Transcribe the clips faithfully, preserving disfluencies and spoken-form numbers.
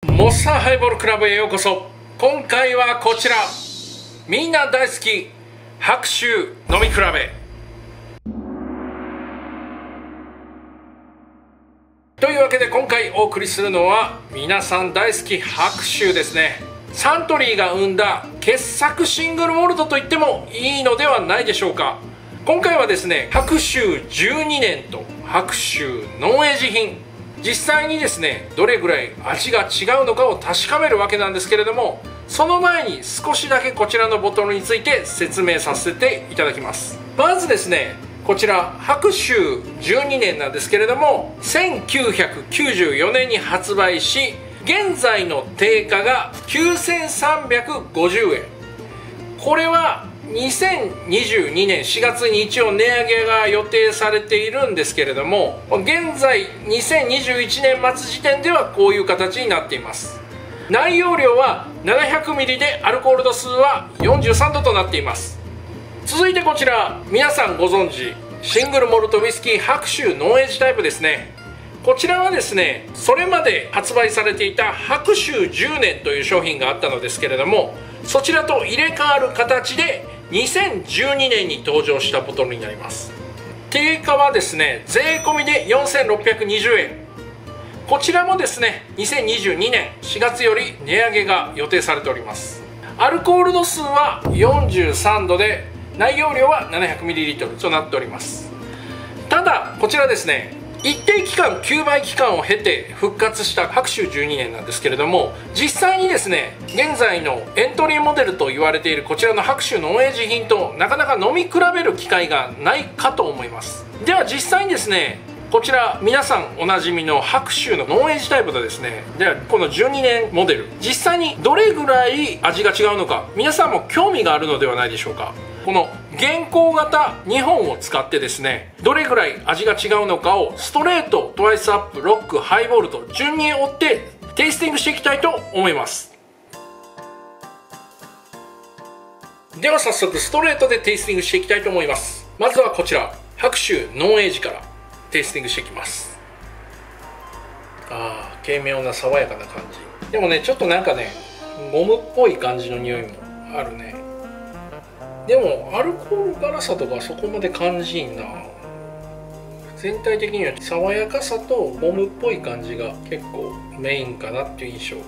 モッサンハイボールクラブへようこそ。今回はこちら、みんな大好き白州飲み比べというわけで、今回お送りするのは皆さん大好き白州ですね。サントリーが生んだ傑作シングルモルトと言ってもいいのではないでしょうか。今回はですね、白州じゅうにねんと白州ノンエイジ品、実際にですねどれぐらい味が違うのかを確かめるわけなんですけれども、その前に少しだけこちらのボトルについて説明させていただきます。まずですね、こちら白州じゅうにねんなんですけれども、せんきゅうひゃくきゅうじゅうよねんに発売し、現在の定価がきゅうせんさんびゃくごじゅうえん。これはにせんにじゅうにねんしがつに一応値上げが予定されているんですけれども、現在にせんにじゅういちねん末時点ではこういう形になっています。内容量は ななひゃくミリ でアルコール度数はよんじゅうさんどとなっています。続いてこちら、皆さんご存知シングルモルトウイスキー白州ノンエイジタイプですね。こちらはですね、それまで発売されていた白州じゅうねんという商品があったのですけれども、そちらと入れ替わる形でにせんじゅうにねんに登場したボトルになります。定価はですね、税込みでよんせんろっぴゃくにじゅうえん。こちらもですね、にせんにじゅうにねんしがつより値上げが予定されております。アルコール度数はよんじゅうさんどで、内容量は ななひゃくミリリットル となっております。ただこちらですね、一定期間きゅうばい期間を経て復活した白州じゅうにねんなんですけれども、実際にですね現在のエントリーモデルと言われているこちらの白州ノンエイジ品となかなか飲み比べる機会がないかと思います。では実際にですね、こちら皆さんおなじみの白州のノンエイジタイプとですね、ではこのじゅうにねんモデル、実際にどれぐらい味が違うのか、皆さんも興味があるのではないでしょうか。この現行型にほんを使ってですね、どれぐらい味が違うのかをストレート、トワイスアップ、ロック、ハイボールと順に追ってテイスティングしていきたいと思います。では早速ストレートでテイスティングしていきたいと思います。まずはこちら白州ノンエイジからテイスティングしていきます。あー、軽妙な爽やかな感じでもね、ちょっとなんかねゴムっぽい感じの匂いもあるね。でもアルコール辛さとかそこまで感じんな。全体的には爽やかさとゴムっぽい感じが結構メインかなっていう印象。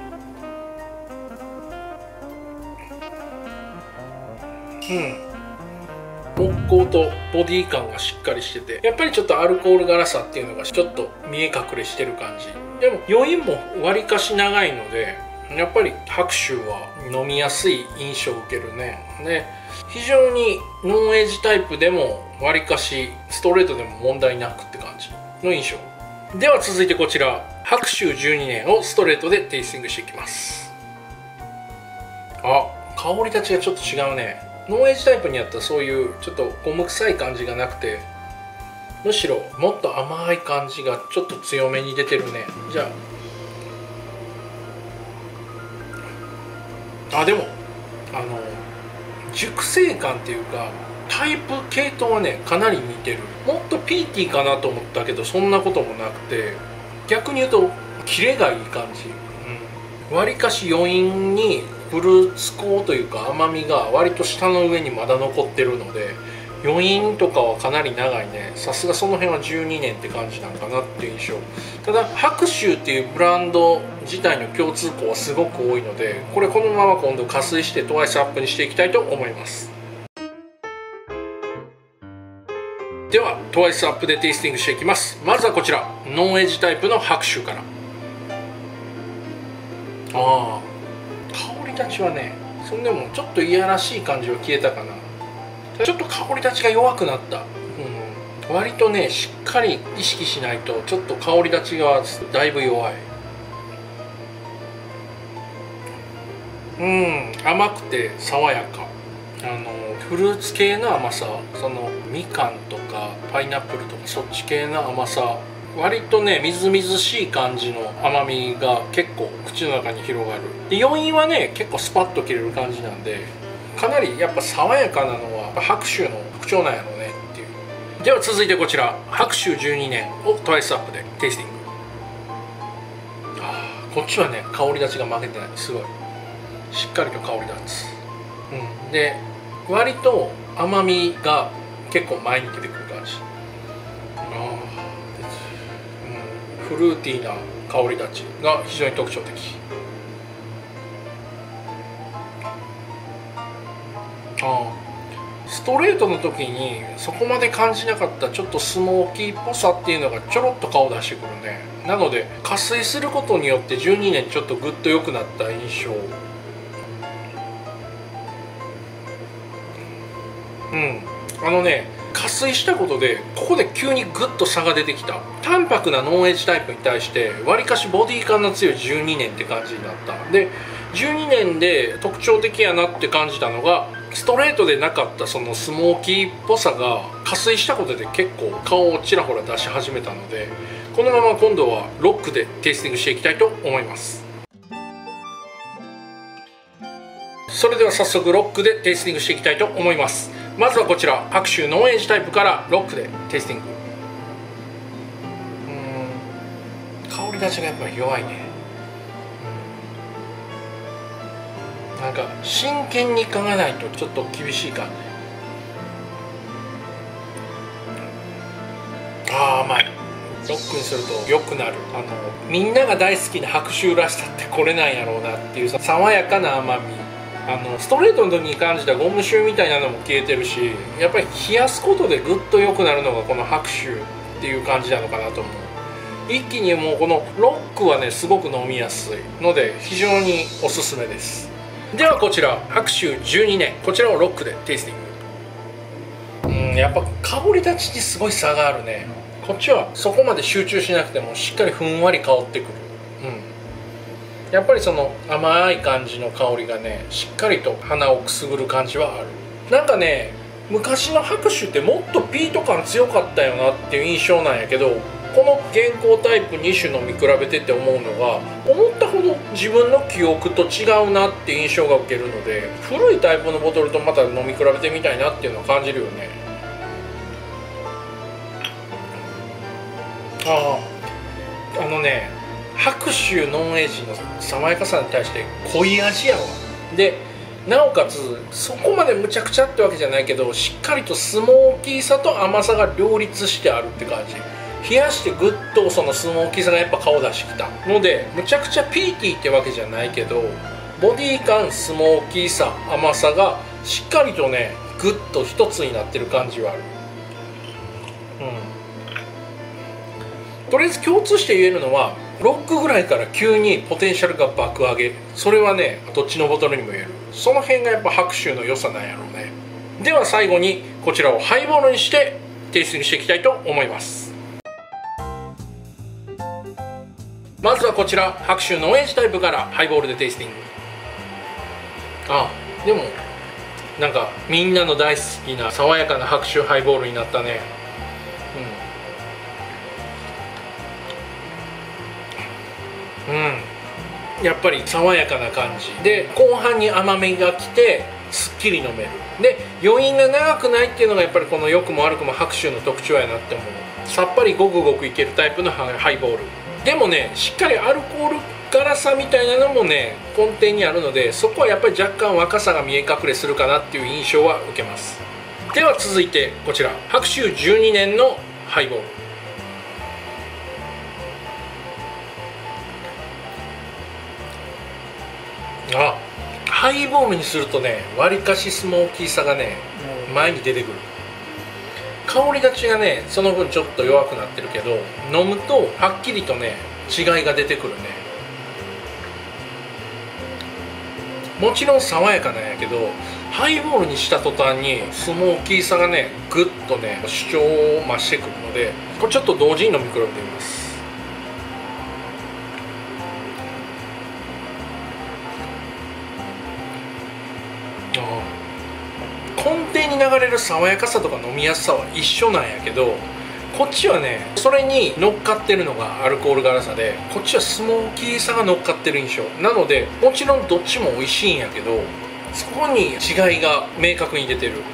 うん、木工とボディ感がしっかりしてて、やっぱりちょっとアルコール辛さっていうのがちょっと見え隠れしてる感じ。でも余韻もわりかし長いので、やっぱり白州は飲みやすい印象を受けるね。ね、非常にノンエイジタイプでもわりかしストレートでも問題なくって感じの印象では、続いてこちら白州じゅうにねんをストレートでテイスティングしていきます。あ、香り立ちがちょっと違うね。ノンエイジタイプにあったそういうちょっとゴム臭い感じがなくて、むしろもっと甘い感じがちょっと強めに出てるね。じゃあ、あ、でもあの熟成感っていうかタイプ系統はねかなり似てる。もっとピーティーかなと思ったけどそんなこともなくて、逆に言うとキレがいい感じ。わりかし余韻にフルーツ香というか甘みが割と舌の上にまだ残ってるので、余韻とかはかなり長いね。さすがその辺はじゅうにねんって感じなんかなっていう印象。ただ白州っていうブランド自体の共通項はすごく多いので、これこのまま今度加水してトワイスアップにしていきたいと思います。ではトワイスアップでテイスティングしていきます。まずはこちらノンエイジタイプの白州から。あー、香り立ちはねそんでもちょっといやらしい感じは消えたかな。ちょっと香り立ちが弱くなった、うん、割とねしっかり意識しないとちょっと香り立ちがだいぶ弱い。うん、甘くて爽やか、あのフルーツ系の甘さ、そのみかんとかパイナップルとかそっち系の甘さ、割とねみずみずしい感じの甘みが結構口の中に広がる。で余韻はね結構スパッと切れる感じなんで、かなりやっぱ爽やかなのは白州の特徴なんやろうねっていう。では続いてこちら白州じゅうにねんをトワイスアップでテイスティング。あー、 こっちはね香り立ちが負けてない。すごいしっかりと香り立つ、うん、で割と甘みが結構前に出てくる感じ。あ、うん、フルーティーな香り立ちが非常に特徴的。あ、ストレートの時にそこまで感じなかったちょっとスモーキーっぽさっていうのがちょろっと顔出してくるね。なので加水することによってじゅうにねんちょっとグッと良くなった印象。うん、あのね加水したことでここで急にグッと差が出てきた。淡白なノンエッジタイプに対してわりかしボディ感の強いじゅうにねんって感じになった。でじゅうにねんで特徴的やなって感じたのがストレートでなかったそのスモーキーっぽさが加水したことで結構顔をちらほら出し始めたので、このまま今度はロックでテイスティングしていきたいと思います。それでは早速ロックでテイスティングしていきたいと思います。まずはこちら白州ノンエイジタイプからロックでテイスティング。うーん、香り出しがやっぱり弱いね。なんか真剣にいかないとちょっと厳しい感じ。あー、甘い。ロックにすると良くなる。あのみんなが大好きな白州らしさってこれなんやろうなっていう爽やかな甘み。あのストレートの時に感じたゴム臭みたいなのも消えてるし、やっぱり冷やすことでぐっと良くなるのがこの白州っていう感じなのかなと思う。一気にもうこのロックはねすごく飲みやすいので非常におすすめです。ではこちら白州じゅうにねん、こちらをロックでテイスティング。うん、やっぱ香り立ちにすごい差があるね。こっちはそこまで集中しなくてもしっかりふんわり香ってくる。うん、やっぱりその甘い感じの香りがねしっかりと鼻をくすぐる感じはある。なんかね昔の白州ってもっとピート感強かったよなっていう印象なんやけど、この現行タイプに種飲み比べてて思うのが思ったほど自分の記憶と違うなって印象が受けるので、古いタイプのボトルとまた飲み比べてみたいなっていうのを感じるよね。ああ、あのね白州ノンエイジの爽やかさに対して濃い味やわ。でなおかつそこまでむちゃくちゃってわけじゃないけどしっかりとスモーキーさと甘さが両立してあるって感じ。冷やしてぐっとそのスモーキーさがやっぱ顔出してきたのでむちゃくちゃピーティーってわけじゃないけどボディ感スモーキーさ甘さがしっかりとねぐっと一つになってる感じはある。うん、とりあえず共通して言えるのはロックぐらいから急にポテンシャルが爆上げ。それはねどっちのボトルにも言える。その辺がやっぱ白州の良さなんやろうね。では最後にこちらをハイボールにしてテイスティングしていきたいと思います。まずはこちら白州ノンエイジタイプからハイボールでテイスティング。あ、でもなんかみんなの大好きな爽やかな白州ハイボールになったね。うん、うん、やっぱり爽やかな感じで後半に甘みがきてすっきり飲める。で余韻が長くないっていうのがやっぱりこの良くも悪くも白州の特徴やなって思う。さっぱりごくごくいけるタイプのハイボールでもねしっかりアルコール辛さみたいなのもね根底にあるので、そこはやっぱり若干若さが見え隠れするかなっていう印象は受けます。では続いてこちら白州じゅうにねんのハイボール。あ、ハイボールにするとねわりかしスモーキーさがね前に出てくる。香り立ちがねその分ちょっと弱くなってるけど飲むとはっきりとね違いが出てくるね。もちろん爽やかなんやけどハイボールにした途端にスモーキーさがねぐっとね主張を増してくるので、これちょっと同時に飲み比べてみます。根底に流れる爽やかさとか飲みやすさは一緒なんやけど、こっちはねそれに乗っかってるのがアルコール辛さでこっちはスモーキーさが乗っかってる印象なので、もちろんどっちも美味しいんやけどそこに違いが明確に出てる。で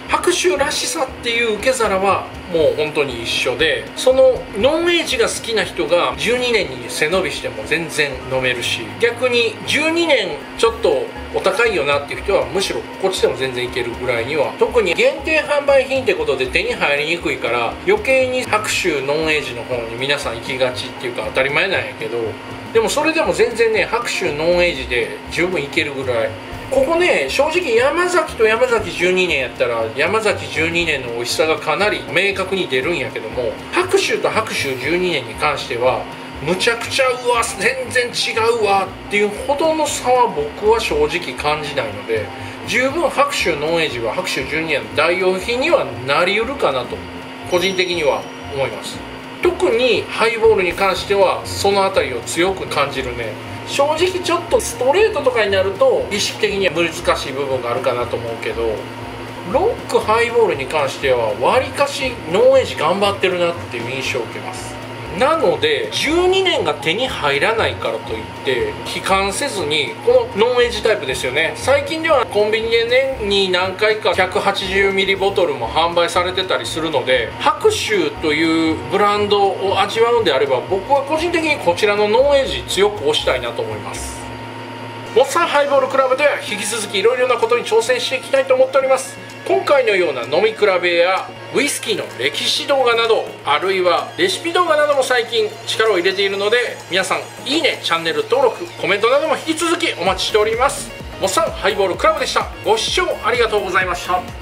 白州らしさっていう受け皿はもう本当に一緒で、そのノンエイジが好きな人がじゅうにねんに背伸びしても全然飲めるし、逆にじゅうにねんちょっとお高いよなっていう人はむしろこっちでも全然いけるぐらいには、特に限定販売品ってことで手に入りにくいから余計に白州ノンエイジの方に皆さん行きがちっていうか当たり前なんやけど、でもそれでも全然ね白州ノンエイジで十分いけるぐらい。ここね、正直山崎と山崎じゅうにねんやったら山崎じゅうにねんの美味しさがかなり明確に出るんやけども、白州と白州じゅうにねんに関してはむちゃくちゃうわ全然違うわっていうほどの差は僕は正直感じないので、十分白州ノンエイジは白州じゅうにねんの代用品にはなりうるかなと個人的には思います。特にハイボールに関してはその辺りを強く感じるね。正直ちょっとストレートとかになると意識的には難しい部分があるかなと思うけど、ロックハイボールに関してはわりかしノンエイジ頑張ってるなっていう印象を受けます。なのでじゅうにねんが手に入らないからといって悲観せずに、このノンエイジタイプですよね、最近ではコンビニで年に何回かひゃくはちじゅうミリボトルも販売されてたりするので、白州というブランドを味わうんであれば僕は個人的にこちらのノンエイジ強く推したいなと思います。モッサンハイボールクラブでは引き続きいろいろなことに挑戦していきたいと思っております。今回のような飲み比べやウイスキーの歴史動画など、あるいはレシピ動画なども最近力を入れているので、皆さんいいね、チャンネル登録、コメントなども引き続きお待ちしております。モッサンハイボールクラブでした。ご視聴ありがとうございました。